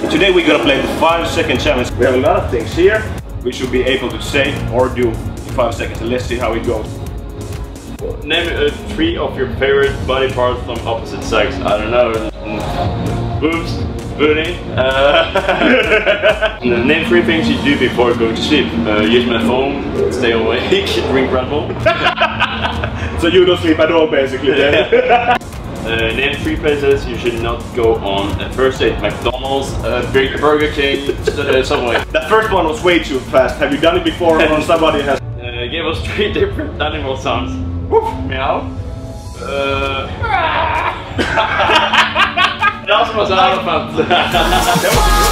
Today we're gonna play the 5-second challenge. We have a lot of things here we should be able to say or do in 5 seconds, and let's see how it goes. Name 3 of your favorite body parts from opposite sex. I don't know. Boobs, booty. Name 3 things you do before going to sleep. Use my phone, stay awake, drink Red Bull. So you don't sleep at all, basically. Then. Name 3 places you should not go on a first date. McDonald's, Burger King, Subway. That first one was way too fast. Have you done it before or somebody has? Give us 3 different animal sounds. Woof, meow. That was an elephant.